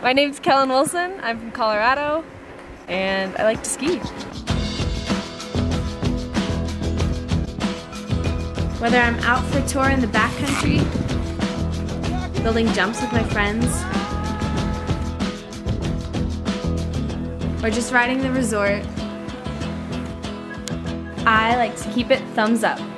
My name's Kellyn Wilson. I'm from Colorado, and I like to ski. Whether I'm out for a tour in the backcountry, building jumps with my friends, or just riding the resort, I like to keep it thumbs up.